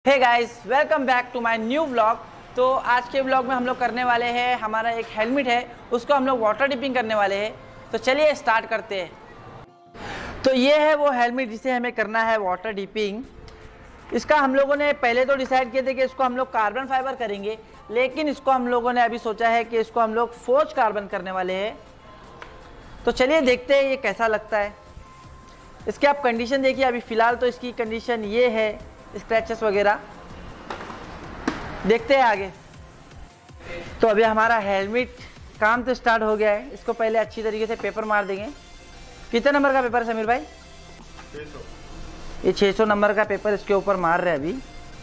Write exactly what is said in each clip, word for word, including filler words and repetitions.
Hey guys, welcome back to my new vlog. तो आज के व्लॉग में हम लोग करने वाले हैं, हमारा एक हेलमेट है उसको हम लोग वाटर डिपिंग करने वाले हैं। तो चलिए स्टार्ट करते हैं। तो ये है वो हेलमेट जिसे हमें करना है वाटर डिपिंग। इसका हम लोगों ने पहले तो डिसाइड किए थे कि इसको हम लोग कार्बन फाइबर करेंगे, लेकिन इसको हम लोगों ने अभी सोचा है कि इसको हम लोग फोर्ज कार्बन करने वाले हैं। तो चलिए देखते हैं ये कैसा लगता है। इसके आप कंडीशन देखिए। अभी फ़िलहाल तो इसकी कंडीशन ये है, स्क्रैचेस वगैरह। देखते हैं आगे। तो अभी हमारा हेलमेट काम तो स्टार्ट हो गया है। इसको पहले अच्छी तरीके से पेपर मार देंगे। कितने नंबर का पेपर है समीर भाई? छह सौ। ये छह सौ नंबर का पेपर इसके ऊपर मार रहे हैं अभी।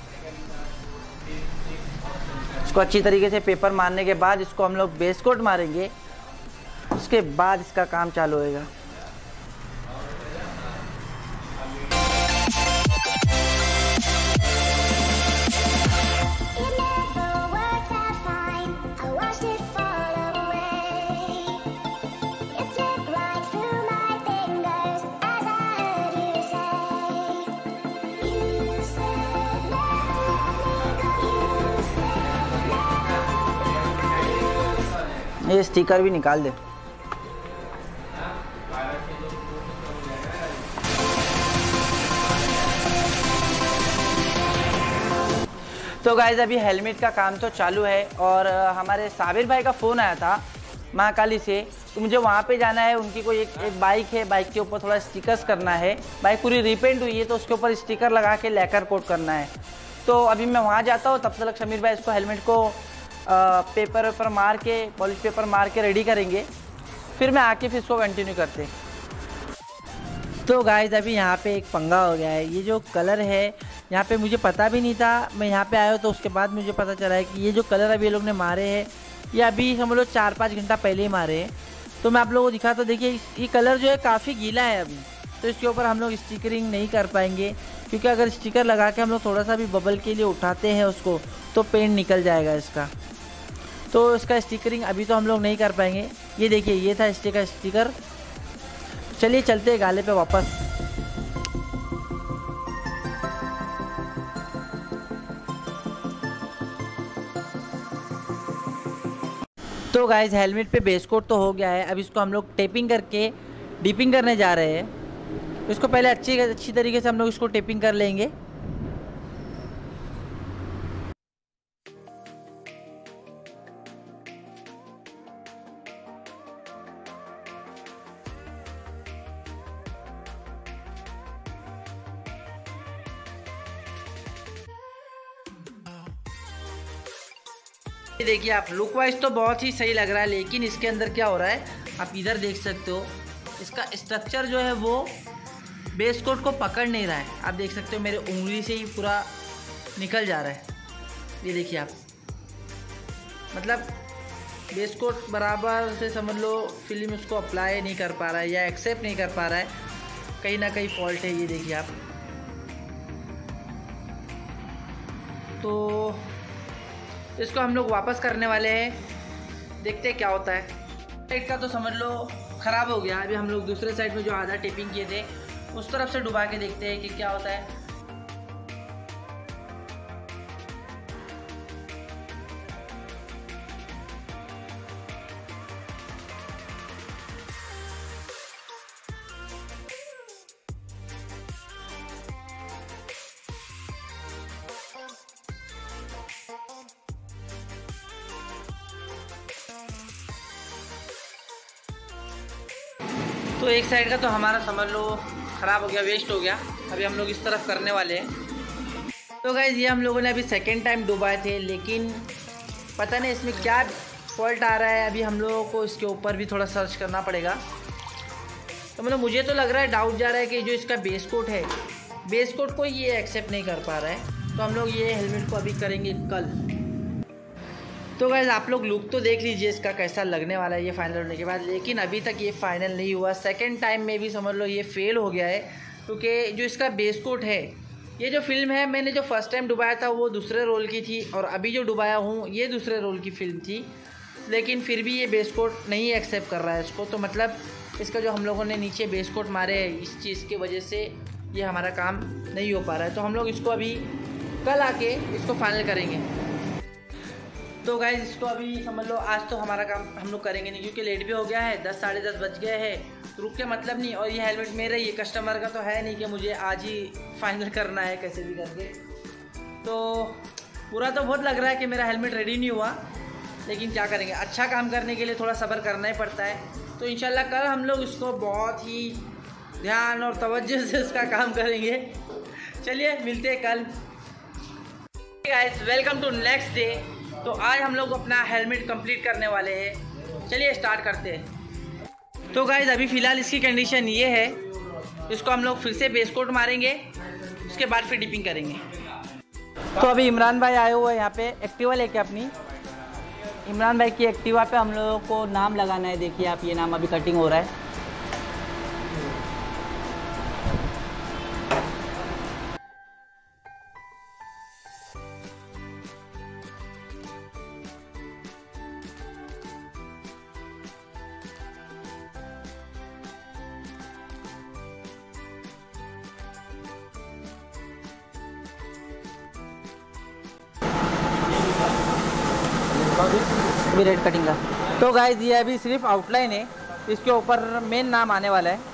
इसको अच्छी तरीके से पेपर मारने के बाद इसको हम लोग बेस कोट मारेंगे। उसके बाद इसका काम चालू होएगा। ये स्टिकर भी निकाल दे। तो गाइस, अभी हेलमेट का काम तो चालू है और हमारे साबिर भाई का फ़ोन आया था महाकाली से। तो मुझे वहाँ पे जाना है। उनकी कोई एक, एक बाइक है, बाइक के ऊपर थोड़ा स्टिकर्स करना है। बाइक पूरी रिपेंट हुई है तो उसके ऊपर स्टिकर लगा के लेकर कोट करना है। तो अभी मैं वहाँ जाता हूँ। तब तक समीर भाई इसको हेलमेट को आ, पेपर वेपर मार के, पॉलिश पेपर मार के रेडी करेंगे। फिर मैं आके फिर इसको कंटिन्यू करते। तो गाइस, अभी यहाँ पे एक पंगा हो गया है। ये जो कलर है यहाँ पे मुझे पता भी नहीं था। मैं यहाँ पे आया हूँ तो उसके बाद मुझे पता चला है कि ये जो कलर अभी ये लोग ने मारे हैं, ये अभी समझ लो चार पाँच घंटा पहले ही मारे हैं। तो मैं आप लोगों को दिखा, तो देखिए ये कलर जो है काफ़ी गीला है अभी। तो इसके ऊपर हम लोग स्टिकरिंग नहीं कर पाएंगे, क्योंकि अगर स्टिकर लगा के हम लोग थोड़ा सा भी बबल के लिए उठाते हैं उसको तो पेंट निकल जाएगा इसका। तो इसका स्टिकरिंग अभी तो हम लोग नहीं कर पाएंगे। ये देखिए, ये था इसके का स्टिकर। चलिए चलते हैं गाले पे वापस। तो गाइस, हेलमेट पे बेस कोट तो हो गया है। अब इसको हम लोग टेपिंग करके डिपिंग करने जा रहे हैं। इसको पहले अच्छी अच्छी तरीके से हम लोग इसको टेपिंग कर लेंगे। देखिए आप, लुक वाइज तो बहुत ही सही लग रहा है, लेकिन इसके अंदर क्या हो रहा है आप इधर देख सकते हो। इसका स्ट्रक्चर जो है वो बेस कोट को पकड़ नहीं रहा है। आप देख सकते हो मेरे उंगली से ही पूरा निकल जा रहा है। ये देखिए आप, मतलब बेस कोट बराबर से समझ लो फिल्म उसको अप्लाई नहीं कर पा रहा है या एक्सेप्ट नहीं कर पा रहा है। कहीं ना कहीं फॉल्ट है। ये देखिए आप। तो इसको हम लोग वापस करने वाले हैं। देखते हैं क्या होता है। साइड का तो समझ लो ख़राब हो गया। अभी हम लोग दूसरे साइड में जो आधा टेपिंग किए थे उस तरफ से डुबा के देखते हैं कि क्या होता है। तो एक साइड का तो हमारा समझ लो ख़राब हो गया, वेस्ट हो गया। अभी हम लोग इस तरफ करने वाले हैं। तो गाइस, ये हम लोगों ने अभी सेकेंड टाइम डुबाए थे, लेकिन पता नहीं इसमें क्या फॉल्ट आ रहा है। अभी हम लोगों को इसके ऊपर भी थोड़ा सर्च करना पड़ेगा। तो मतलब मुझे तो लग रहा है, डाउट जा रहा है कि जो इसका बेस कोट है, बेस कोट को ये एक्सेप्ट नहीं कर पा रहा है। तो हम लोग ये हेलमेट को अभी करेंगे कल। तो गाइस, आप लोग लुक तो देख लीजिए इसका कैसा लगने वाला है ये फाइनल होने के बाद। लेकिन अभी तक ये फाइनल नहीं हुआ। सेकंड टाइम में भी समझ लो ये फेल हो गया है, क्योंकि जो इसका बेस कोट है, ये जो फिल्म है, मैंने जो फर्स्ट टाइम डुबाया था वो दूसरे रोल की थी और अभी जो डुबाया हूँ ये दूसरे रोल की फिल्म थी। लेकिन फिर भी ये बेस कोट नहीं एक्सेप्ट कर रहा है इसको। तो मतलब इसका जो हम लोगों ने नीचे बेस कोट मारे इस चीज़ की वजह से ये हमारा काम नहीं हो पा रहा है। तो हम लोग इसको अभी कल आके इसको फाइनल करेंगे। तो गाइज इसको अभी समझ लो आज तो हमारा काम हम लोग करेंगे नहीं, क्योंकि लेट भी हो गया है, दस साढ़े दस बज गए हैं, तो रुक के मतलब नहीं। और ये हेलमेट मेरा ही, कस्टमर का तो है नहीं कि मुझे आज ही फाइनल करना है कैसे भी करके। तो पूरा तो बहुत लग रहा है कि मेरा हेलमेट रेडी नहीं हुआ, लेकिन क्या करेंगे, अच्छा काम करने के लिए थोड़ा सब्र करना ही पड़ता है। तो इंशाल्लाह कल हम लोग इसको बहुत ही ध्यान और तवज्जो से उसका काम करेंगे। चलिए मिलते हैं कल। Guys welcome to next day. तो आज हम लोग अपना हेलमेट कंप्लीट करने वाले हैं, चलिए स्टार्ट करते हैं। तो गाइस अभी फ़िलहाल इसकी कंडीशन ये है, इसको हम लोग फिर से बेस कोट मारेंगे, उसके बाद फिर डिपिंग करेंगे। तो अभी इमरान भाई आए हुए हैं यहाँ पे, एक्टिवा लेके अपनी। इमरान भाई की एक्टिवा पे हम लोगों को नाम लगाना है, देखिए आप, ये नाम अभी कटिंग हो रहा है। अभी रेड कटिंग का। तो गाइस ये अभी सिर्फ आउटलाइन है, इसके ऊपर मेन नाम आने वाला है।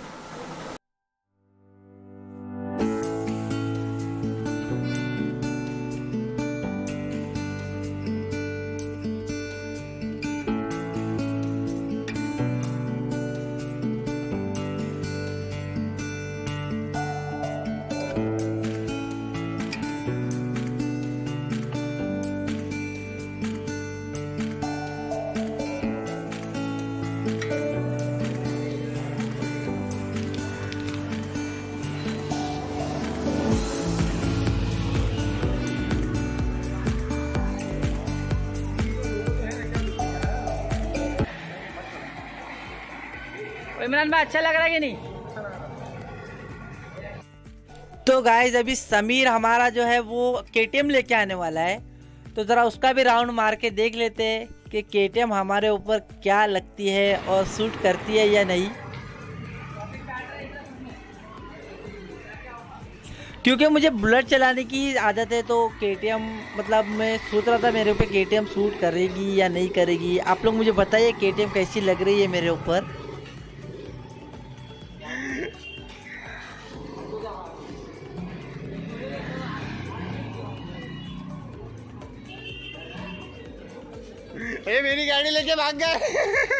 इमरान भाई अच्छा लग रहा है कि नहीं? तो गाइज अभी समीर हमारा जो है वो केटीएम लेके आने वाला है, तो ज़रा उसका भी राउंड मार के देख लेते हैं कि केटीएम हमारे ऊपर क्या लगती है और सूट करती है या नहीं। क्योंकि मुझे बुलेट चलाने की आदत है, तो केटीएम मतलब मैं सोच रहा था मेरे ऊपर केटीएम सूट करेगी या नहीं करेगी। आप लोग मुझे बताइए केटीएम कैसी लग रही है मेरे ऊपर। ये मेरी गाड़ी लेके भाग गए।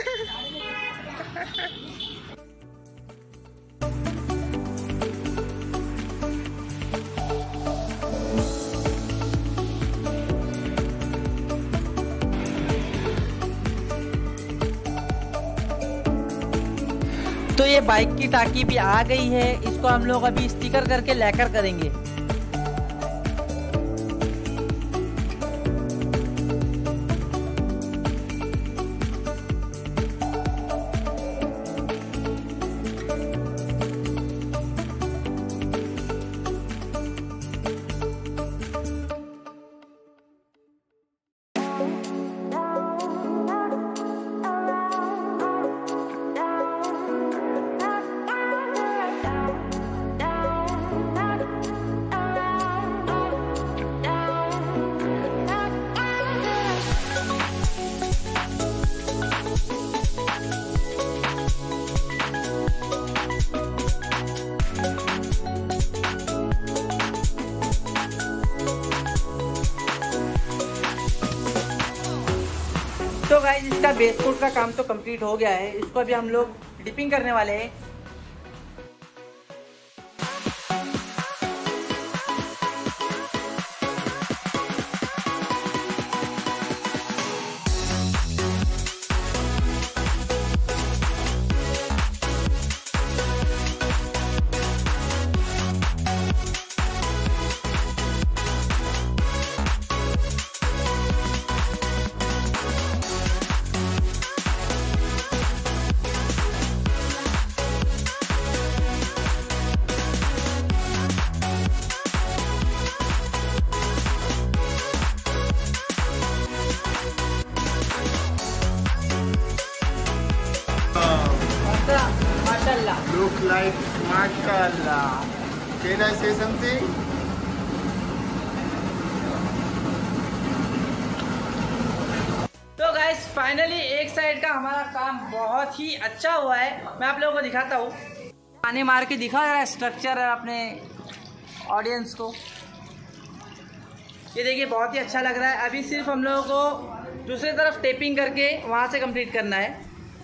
तो ये बाइक की टाकी भी आ गई है, इसको हम लोग अभी स्टिकर करके लैकर करेंगे। तो गाइस इसका बेस कोट का काम तो कंप्लीट हो गया है, इसको अभी हम लोग डिपिंग करने वाले हैं। Look like mashallah. Can I say something? Finally एक साइड का हमारा काम बहुत ही अच्छा हुआ है। मैं आप लोगों को दिखाता हूँ, पानी मार के दिखा रहा है स्ट्रक्चर अपने ऑडियंस को। ये देखिए बहुत ही अच्छा लग रहा है। अभी सिर्फ हम लोगों को दूसरी तरफ टेपिंग करके वहाँ से कंप्लीट करना है।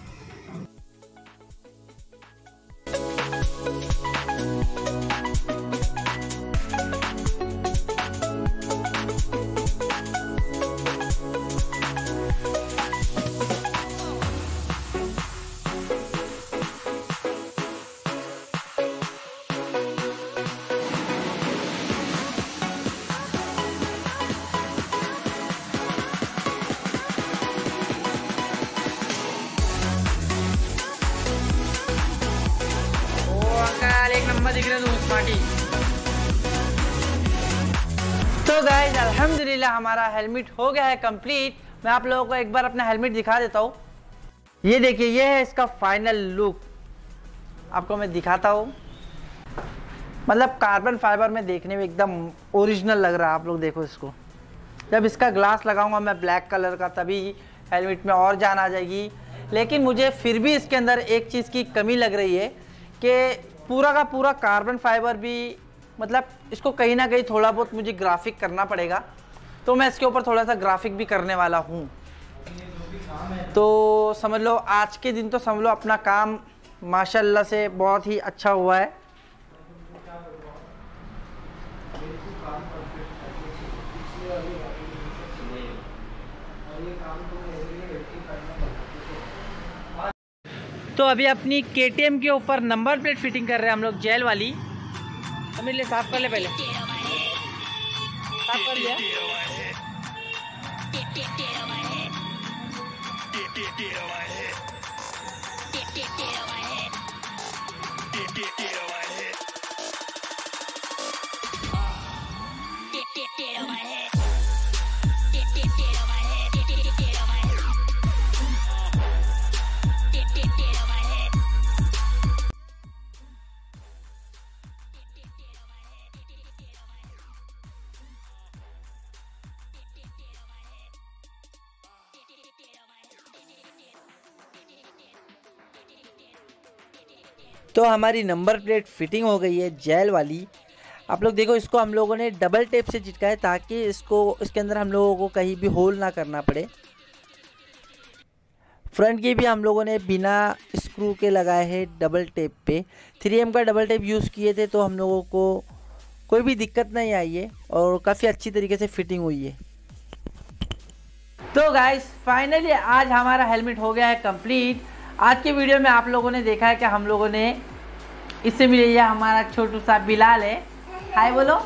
एक नंबर दिख रहा है स्मार्टी। तो गाइस अल्हम्दुलिल्लाह हमारा हेलमेट हो गया है कंप्लीट। मैं आप लोगों को एक बार अपना हेलमेट दिखा देता हूँ। ये देखिए, ये है इसका फाइनल लुक। आपको मैं दिखाता हूँ, मतलब कार्बन फाइबर में देखने में एकदम ओरिजिनल लग रहा है। आप लोग देखो इसको। जब इसका ग्लास लगाऊंगा मैं ब्लैक कलर का, तभी हेलमेट में और जान आ जाएगी। लेकिन मुझे फिर भी इसके अंदर एक चीज़ की कमी लग रही है कि पूरा का पूरा कार्बन फाइबर भी, मतलब इसको कहीं ना कहीं थोड़ा बहुत मुझे ग्राफिक करना पड़ेगा। तो मैं इसके ऊपर थोड़ा सा ग्राफिक भी करने वाला हूँ। तो समझ लो आज के दिन तो समझ लो अपना काम माशाल्लाह से बहुत ही अच्छा हुआ है। तो अभी अपनी के टी एम के ऊपर नंबर प्लेट फिटिंग कर रहे हैं हम लोग, जेल वाली। तो मेरे लिए साफ कर ले, पहले साफ कर लिया। तो हमारी नंबर प्लेट फिटिंग हो गई है जेल वाली। आप लोग देखो, इसको हम लोगों ने डबल टेप से चिटका है ताकि इसको इसके अंदर हम लोगों को कहीं भी होल ना करना पड़े। फ्रंट की भी हम लोगों ने बिना स्क्रू के लगाए हैं डबल टेप पे। थ्री एम का डबल टेप यूज़ किए थे तो हम लोगों को कोई भी दिक्कत नहीं आई है और काफ़ी अच्छी तरीके से फिटिंग हुई है। तो गाइस फाइनली आज हमारा हेलमेट हो गया है कंप्लीट। आज के वीडियो में आप लोगों ने देखा है कि हम लोगों ने, इससे मिले ये हमारा छोटू सा बिलाल है। हाय बोलो।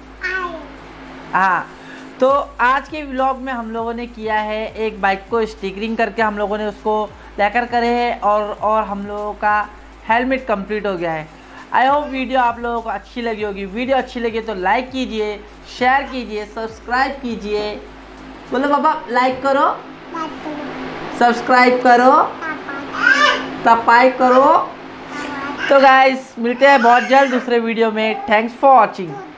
हाँ, तो आज के व्लॉग में हम लोगों ने किया है एक बाइक को स्टिकरिंग करके हम लोगों ने उसको लेकर करे है और और हम लोगों का हेलमेट कंप्लीट हो गया है। आई होप वीडियो आप लोगों को अच्छी लगी होगी। वीडियो अच्छी लगी तो लाइक कीजिए, शेयर कीजिए, सब्सक्राइब कीजिए। बोलो पापा, लाइक करो, सब्सक्राइब करो, सब्सक्राइब करो। तो गाइस मिलते हैं बहुत जल्द दूसरे वीडियो में। Thanks for watching.